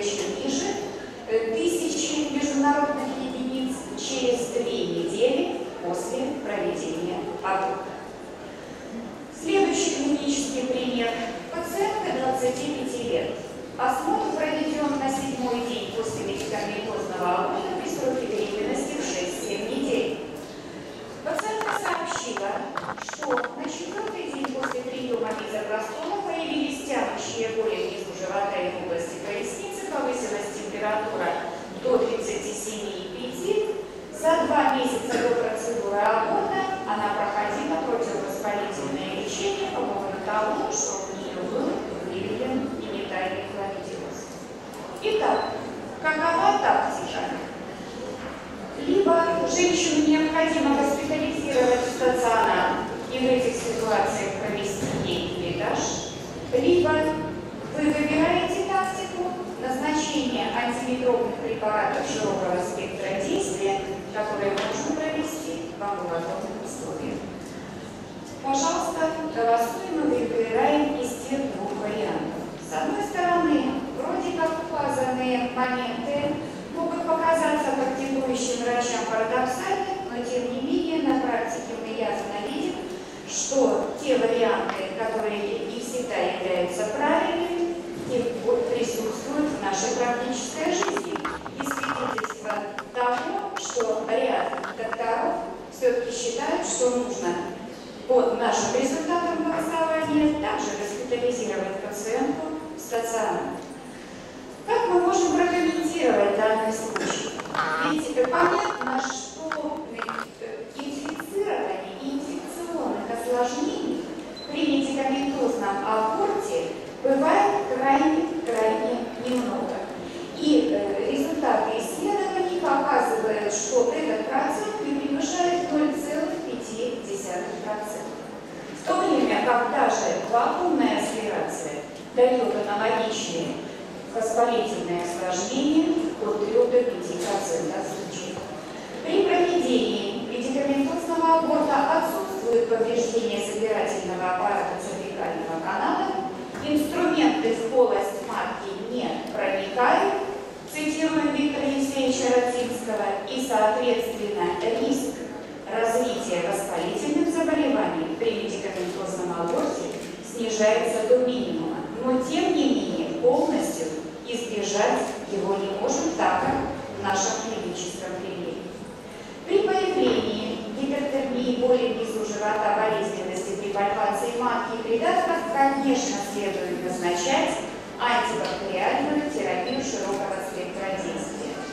еще ниже, 1000 международных единиц через 2 недели после проведения аборта. Следующий клинический пример. Пациентка 25 лет. Осмотр проведен на 7-й день после медикаментозного аборта при сроке беременности в 6-7 недель. Пациентка сообщила, что на 4-й день после приема мизопростола появились тянущие боли внизу живота и в области поясницы, повысилась температура до 37,5. За 2 месяца до процедуры аборта она проходила противовоспалительное лечение по поводу того, что у нее был выявлен генитальный хламидиоз. Итак, какова тактика? Либо женщину необходимо госпитализировать в стационар и в этих ситуациях провести ей пилетаж, либо вы выбираете тактику назначения антимикробных препаратов широкого спектра действия, которые можно провести в амбулаторных условиях. Пожалуйста, голосуем и выбираем из тех 2 вариантов. С одной стороны, вроде как указанные моменты могут показаться практикующим врачам парадоксальными, но тем не менее на практике мы ясно видим, что те варианты, которые не всегда являются правильными, присутствуют в нашей практической жизни. И свидетельство того, что ряд докторов все-таки считают, что нужно по нашим результатам голосования также госпитализировать пациентку в стационар. Как мы можем прокомментировать данный случай? Ведь понятно, что инфицирование и инфекционных осложнений при медикаментозном аборте бывает крайне немного. И результаты исследований показывают, что этот процент не превышает 0,5%. В то время как даже вакуумная аспирация дает аналогичные воспалительные осложнения от 3 до 5% случаев. При проведении медикаментозного аборта отсутствует повреждение собирательного аппарата цервикального канала, инструменты в полость матки не проникают, цитируем Виктора Евсеевича Радзинского, и, соответственно, риск развития воспалительных заболеваний при медикаментозном аборте снижается до минимума. Но, тем не менее, полностью избежать его не можем, так как в нашем клиническом примере. При появлении гипертермии, боли внизу живота, болезненности при пальпации матки и придатках, конечно, следует назначать антибактериальную терапию широкого спектра действия.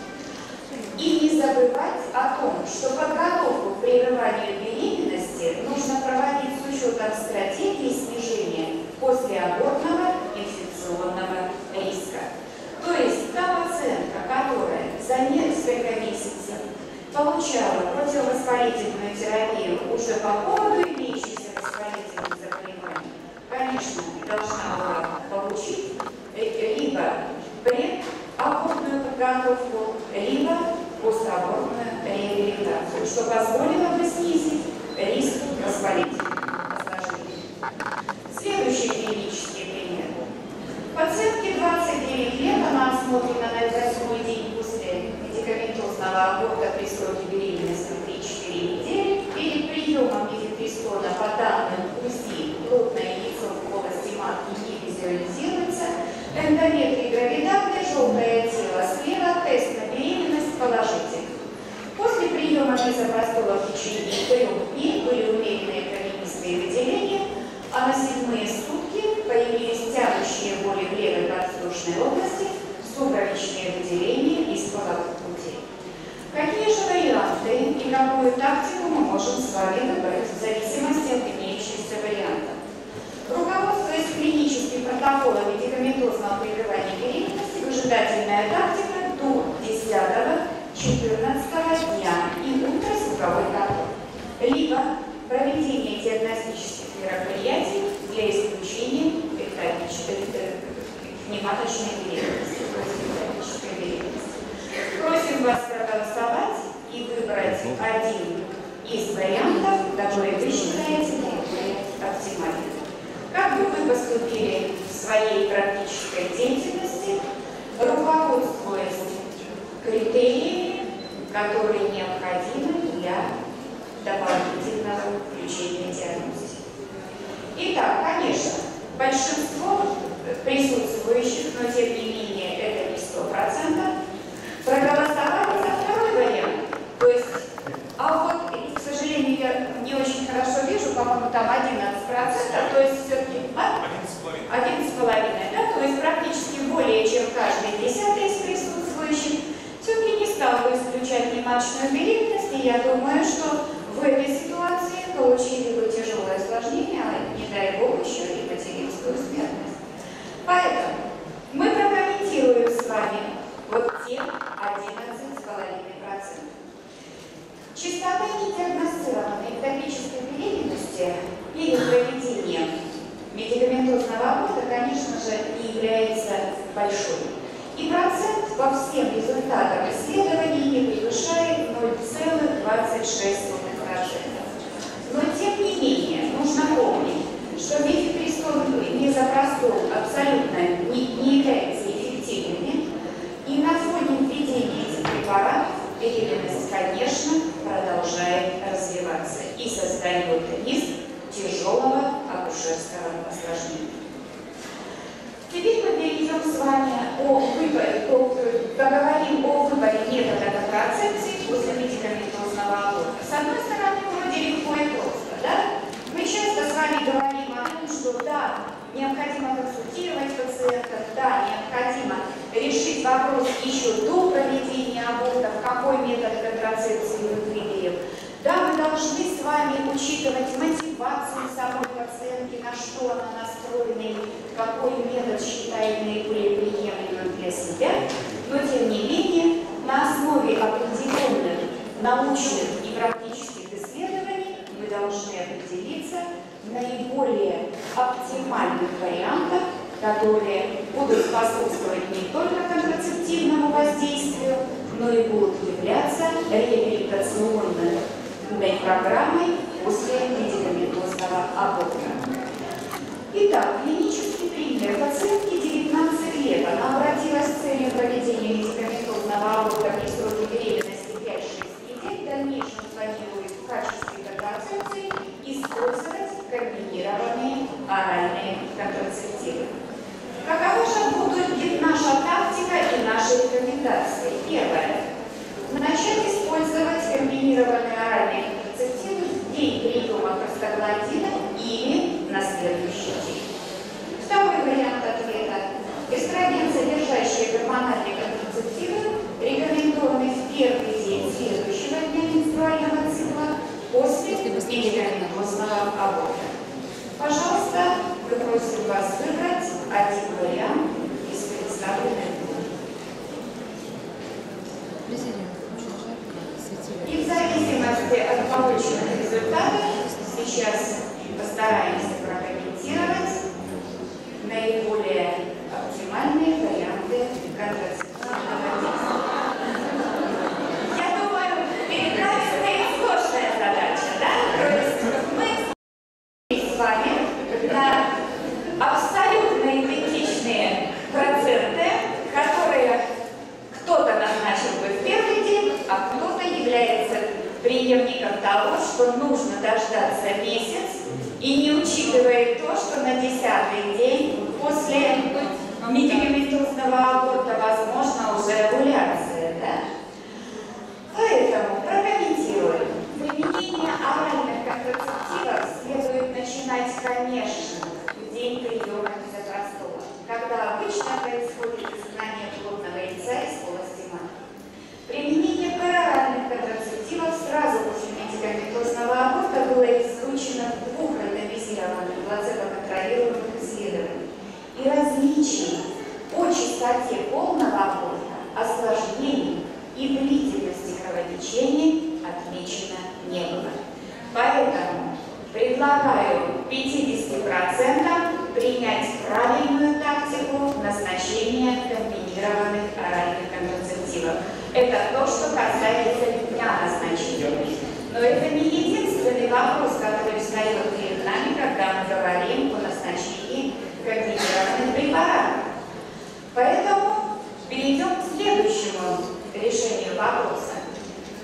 И не забывать о том, что подготовку к прерыванию беременности нужно проводить с учетом стратегии снижения послеабортного инфекционного риска. То есть та пациентка, которая за несколько месяцев получала противовоспалительную терапию уже по поводу имеющихся воспалительных заболеваний, конечно, должна была получить либо предабортную подготовку, либо послеабортную реабилитацию, что позволило бы снизить риск воспалительных осложнений. Следующий клинический пример. Пациентке 29 лет, она осмотрена на 8-й день после медикаментозного аборта при сроке беременности 3-4 недели. Перед приемом мифепристона по данным УЗИ плотное яйцо в полости матки не визуализируется, эндометрий гравидатный, желтое тело слева, тест на беременность положительный. После приема мизопростола в течение 3 дней были умеренные кровянистые выделения, а на 7-е сутки появились тянущие боли в левой подвздошной области, сумрачные выделения из половых путей. Какие же варианты и какую тактику мы можем с вами выбрать в зависимости от имеющихся вариантов? Руководствуясь клиническим протоколом медикаментозного прерывания беременности, выжидательная тактика до 10-14 дня и ультразвуковой контроль, либо проведение диагностических мероприятий для исключения внематочной беременности, Просим вас проголосовать и выбрать один из вариантов, который вы считаете наиболее оптимальным. Как бы вы поступили в своей практической деятельности, руководствуясь которые необходимы для дополнительного включения диагностики. Итак, конечно, большинство присутствующих, но тем не менее это не 100%, проголосовали за второй вариант. То есть, к сожалению, я не очень хорошо вижу, по-моему, там 11%, то есть все-таки 11,5%, да, то есть практически более чем каждый 10-й из присутствующих все-таки не стал бы исключать нематочную беременность, и я думаю, что в этой ситуации получили бы тяжелое осложнение, а не дай бог еще и материнскую смертность. Поэтому мы прокомментируем с вами вот те 11,5%. Частота недиагностированной экктопической беременности перед проведением медикаментозного аборта, конечно же, не является большой. И процент по всем результатам исследований не превышает 0,26%. Но тем не менее, нужно помнить, что мифепристон и мезопростол абсолютно не являются эффективными, и на фоне введения этих препаратов беременность, конечно, продолжает развиваться и создает риск тяжелого акушерского осложнения. Теперь мы перейдем с вами поговорим о выборе метода контрацепции после медикаментозного аборта. С одной стороны, вроде легко и просто, да? Мы часто с вами говорим о том, что да, необходимо консультировать пациентов, да, необходимо решить вопрос еще до проведения аборта, какой метод контрацепции мы выберем. Да, мы должны с вами учитывать мотивацию самой пациентки, на что она настроена и какой метод считает наиболее приемлемым для себя, но тем не менее на основе определенных научных и практических исследований мы должны определиться наиболее оптимальных вариантах, которые будут способствовать не только контрацептивному воздействию, но и будут являться реабилитационной программой после медикаментозного аборта. Итак, клинический пример. Пациентке 19 лет. Она обратилась с целью проведения медикаментозного аборта при сроке беременности 5-6 недель. В дальнейшем планирует в качестве контрацепции использовать комбинированные оральные контрацептивы. Какова же будет наша тактика и наши рекомендации? Первое. Начать использовать комбинированные оральные контрацептивы в день приема простагландина или на следующий день. Второй вариант ответа. Эстроген, содержащие гормональные контрацептивы, рекомендованы в первый день следующего дня менструального цикла после медикаментозного аборта. Пожалуйста, мы просим вас выбрать один вариант из представленных. И в зависимости от полученных результатов сейчас постараемся прокомментировать наиболее оптимальные варианты контрацептивного действия. Я думаю, перед нами стоит сложная задача, да? То есть мы с вами на абсолютно идентичные проценты, которые кто-то назначил бы в первый день, а кто-то является преемником того, что нужно дождаться месяц и не учитывает то, что на 10-й день после медикаментозного аборта возможно уже овуляция. Да? Поэтому прокомментируем. Применение оральных контрацептивов следует начинать, конечно, в день приема мезопростола, когда обычно происходит изгнание плодного яйца из полости матки. Применение пероральных контрацептивов сразу после медикаментозного аборта было изучено в 2 рандомизированных плацебо-контролируемых исследованиях. И различий по частоте полного аборта, осложнений и длительности кровотечения отмечено не было. Поэтому предлагаю 50% принять правильную тактику назначения комбинированных оральных контрацептивов. Это то, что касается дня назначения. Но это не единственный вопрос, который встает перед нами, когда мы говорим о назначении комбинированных препаратов. Поэтому перейдем к следующему решению вопроса.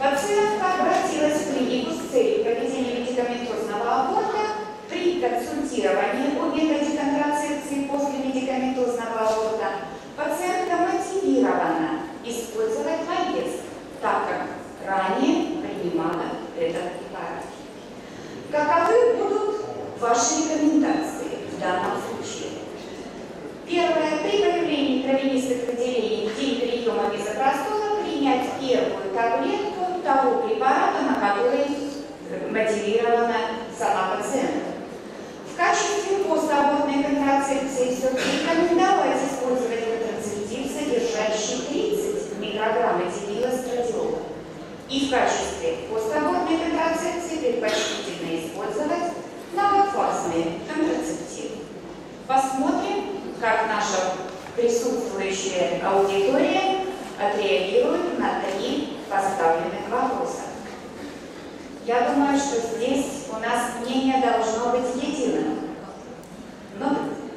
консультирования о методе контрацепции после медикаментозного аборта пациентка мотивирована использовать ВАГЕС, так как ранее принимала этот препарат. Каковы будут ваши рекомендации в данном случае? Первое. При появлении травянистых выделений в день приема мезопростола принять первую таблетку того препарата, на который мотивирована сама пациентка. В качестве постабортной контрацепции все-таки рекомендовать использовать контрацептив, содержащий 30 микрограмм этилилэстрадиола. И в качестве постабортной контрацепции предпочтительно использовать многофазные контрацептивы. Посмотрим, как наша присутствующая аудитория отреагирует на 3 поставленных вопроса. Я думаю, что здесь у нас мнение должно быть единым. Но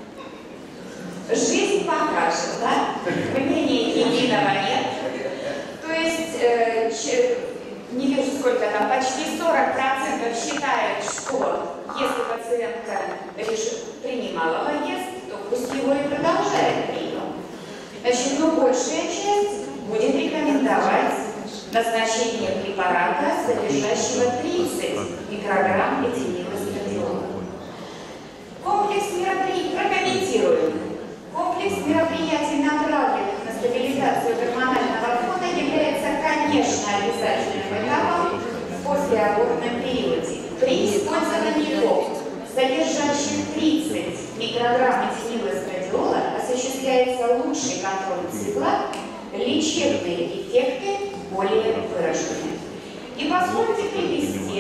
жизнь покажет, да? Мнения единого нет. То есть, не вижу сколько там, почти 40% считают, что если пациентка принимала ВАГЕС, то пусть его и продолжает прием. Значит, большая часть будет рекомендовать назначение препарата, содержащего 30 микрограмм этилилэстрадиола. Комплекс мероприятий, прокомментируем. Комплекс мероприятий, направленных на стабилизацию гормонального фона, является, конечно, обязательным этапом в послеабортном периоде. При использовании ГОП, содержащих 30 микрограмм этилилэстрадиола, осуществляется лучший контроль цикла, лечебные эффекты более выраженные. И позвольте привести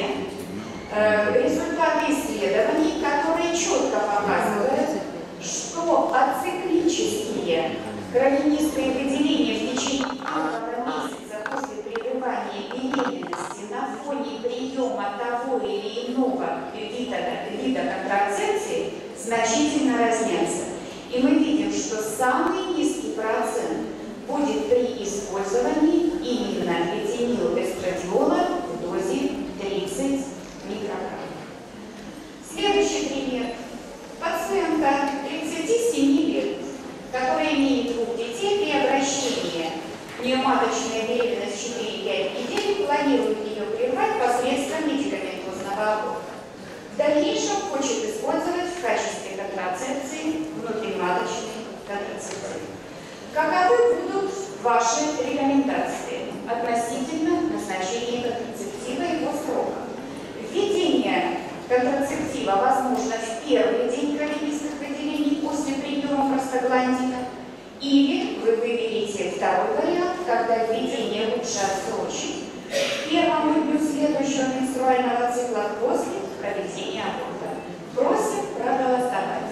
результаты исследований, которые четко показывают, что ациклические кровянистые выделения в течение первого месяца после прерывания беременности на фоне приема того или иного вида контрацепции значительно разнятся. И мы видим, что самый низкий процент будет при использовании именно этилилэстрадиола в дозе 30 микрограмм. Следующий пример. Пациентка 37 лет, которая имеет 2 детей, при обращении неоматочная беременность 4-5 недель, планирует ее прервать посредством медикаментозного аборта. В дальнейшем хочет использовать в качестве контрацепции внутриматочный контрацептив. Каковы будут ваши рекомендации относительно назначения контрацептива и его срока? Введение контрацептива возможно в первый день кровянистых выделений после приема простагландина, или вы выберете второй вариант, когда введение лучше отсрочить к первому дню следующего менструального цикла после проведения аборта. Просим проголосовать.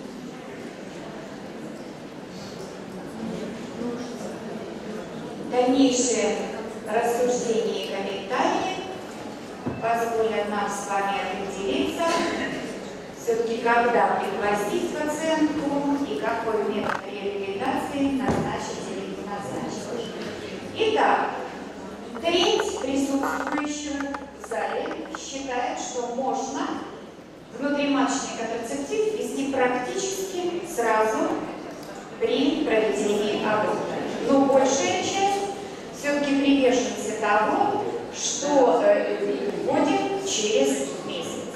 Дальнейшие рассуждения и комментарии позволят нам с вами определиться, все-таки когда пригвоздить пациентку и какой метод реабилитации назначить или не назначить. Итак, треть присутствующих в зале считает, что можно внутриматочный контрацептив ввести практически сразу при проведении аборта. Но большая часть все-таки приверженцы того, что вводим через месяц.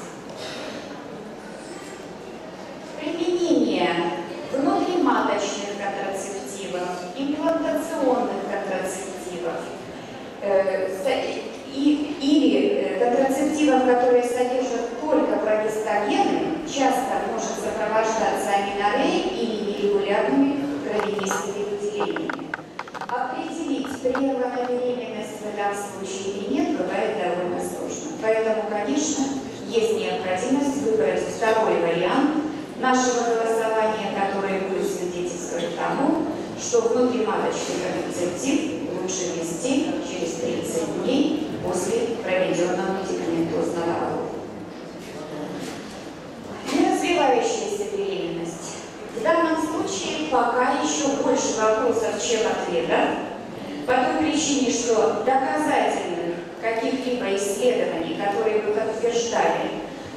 Применение внутриматочных контрацептивов, имплантационных контрацептивов или контрацептивов, которые содержат только прогестероны, часто может сопровождаться аменореей или нерегулярными кровянистыми выделениями. Определить, прервана беременность в этом случае или нет, бывает довольно сложно. Поэтому, конечно, есть необходимость выбрать второй вариант нашего голосования, который будет свидетельствовать тому, что внутриматочный контрацептив лучше ввести через 30 дней после проведенного медикаментозного аборта. Неразвивающаяся беременность. В данном случае пока еще больше вопросов, чем ответов, по той причине, что доказательных каких-либо исследований, которые бы подтверждали,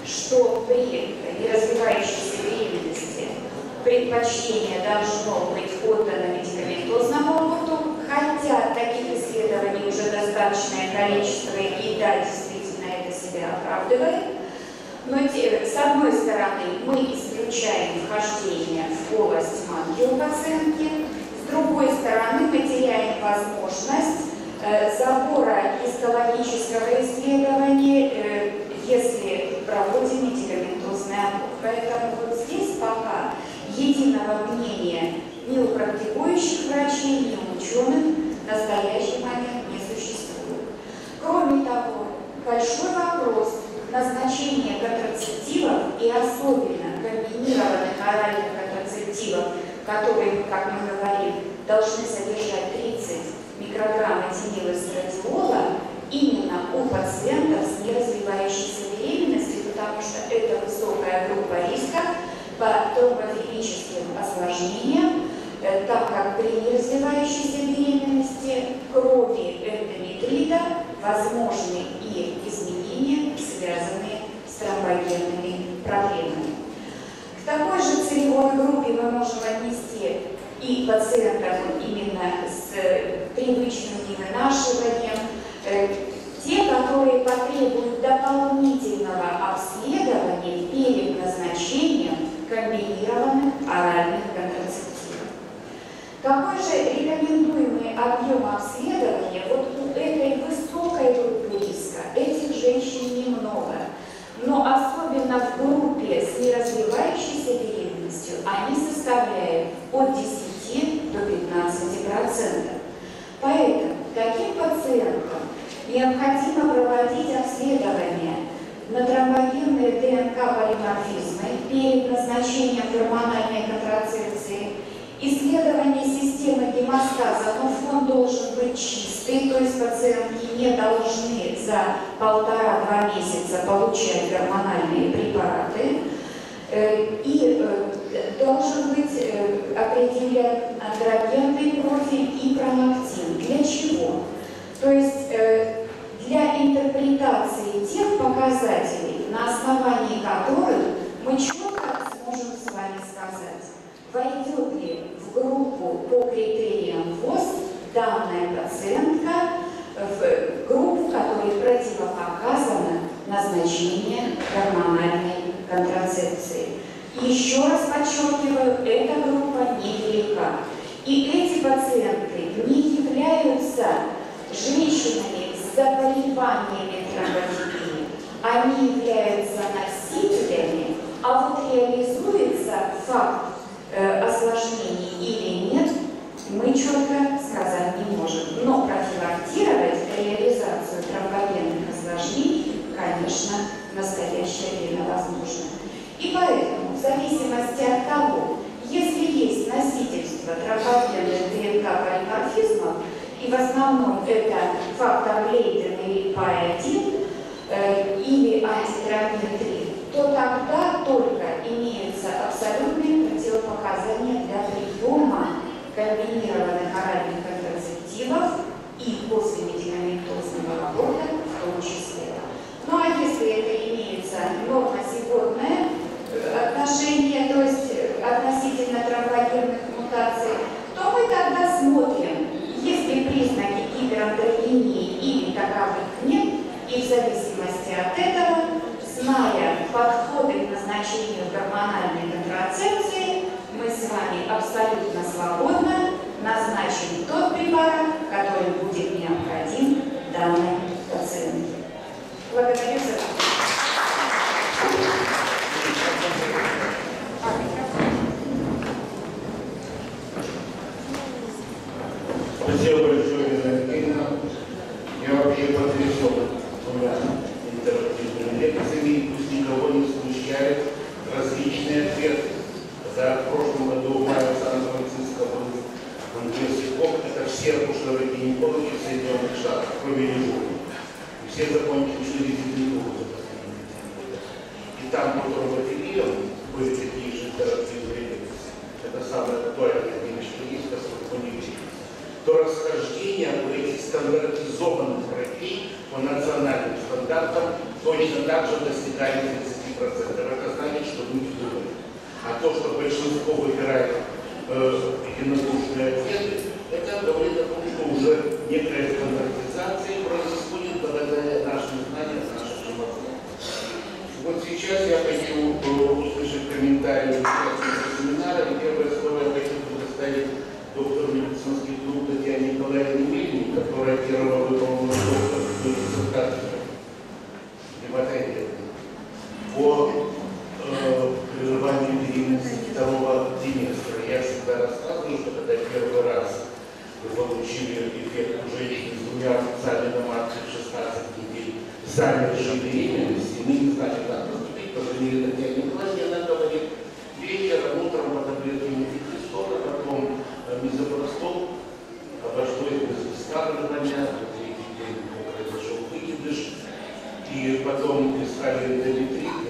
что при неразвивающейся беременности предпочтение должно быть отдано медикаментозному опыту, хотя таких исследований уже достаточное количество, и да, действительно это себя оправдывает. Но с одной стороны мы исключаем вхождение в полость матки у пациентки, с другой стороны мы теряем возможность забора гистологического исследования, если проводим медикаментозный отбор. Поэтому вот здесь пока единого мнения ни у практикующих врачей, ни у ученых в настоящий момент не существует. Кроме того, большой вопрос назначения контрацептивов и особенно комбинированных оральных контрацептивов, которые, как мы говорим, должны содержать 30 микрограмм этинилэстрадиола именно у пациентов с неразвивающейся беременностью, потому что это высокая группа риска по тромбофилическим осложнениям, так как при неразвивающейся беременности крови эндометрита возможны и изменения, связанные с тромбогенными проблемами. К такой же целевой группе мы можем отнести и пациентов именно с привычным невынашиванием, те, которые потребуют дополнительного обследования перед назначением комбинированных оральных контрацептивов. Какой же рекомендуемый объем обследования? Вот у этой высокой группы риска этих женщин немного, но особенно в группе с неразвивающейся беременностью они составляют от 10 до 15%. Поэтому таким пациентам необходимо проводить обследование на тромбогенные ДНК-полиморфизмы перед назначением гормональной контрацепции, исследование системы гемостаза, но фон должен быть чистый, то есть пациентки не должны за 1,5–2 месяца получать гормональные препараты, и должен быть определен андрогенный профиль и пролактин. Для чего? То есть для интерпретации тех показателей, на основании которых мы четко сможем с вами сказать, войдет ли в группу по критериям ВОЗ данная пациентка, в группу, которой противопоказано назначение гормональной контрацепции. Еще раз подчеркиваю, эта группа невелика. И эти пациенты не являются женщинами с заболеваниями тромбофилии. Они являются носителями, а вот реализуется факт осложнений или нет, мы четко сказать не можем. Но профилактировать реализацию тромбогенных осложнений, конечно, в настоящее время возможно. И поэтому, в зависимости от того, если есть носительство тромбогенных ДНК-полиморфизмов, и в основном это фактор Лейдена или PAI-1 или антитромбин-3, то тогда только имеются абсолютные противопоказания для приема комбинированных оральных контрацептивов и после медикаментозного аборта в том числе. Ну а если это имеется нормозиготное отношение, то есть относительно тромбогенных мутаций, то мы тогда смотрим, есть ли признаки гиперандрогении или таковых нет, и в зависимости от этого, зная подходы к назначению гормональной контрацепции, мы с вами абсолютно свободно назначим тот препарат, который будет необходим данной пациентке. Благодарю за внимание. Спасибо большое, Ирина. Я вообще потрясен двумя интерактивными лекциями, пусть никого не смущает различные ответы. За в прошлом году в мае в Сан-Франциско был английский КОП, это все акушеры-гинекологи в Соединенных Штатах, кроме Южного. Все закончили резидентуру за последние 10 лет. И там по тромбофилиям были такие же интерактивные лекции. Это самое актуальное, что есть, поскольку не видно. То расхождение у этих стандартизованных врачей по национальным стандартам точно так же достигает 30%. это значит, что люди думают. А то, что большинство выбирает единодушные ответы, это говорит о том, что уже некая стандартизация происходит благодаря нашим знаниям, нашим животным. Вот сейчас я хочу услышать комментарии участников семинара, и первое слово я хочу предоставить доктору медицинских наук Татьяне Николаевне Мельник, которая первого выполнила докторскую диссертацию по прерыванию беременности второго триместра. Я всегда рассказываю, что когда первый раз вы получили эффект у женщины с двумя рубцами на матке в 16 недель, замершей беременности, мы не знали, как поступить, позвонили Татьяне Николаевне, она говорит, вечером, утром по таблетке мефедрестона, потом мезопростол, обошлось без вскармливания, на третий день произошел выкидыш, и потом искали эндометрит,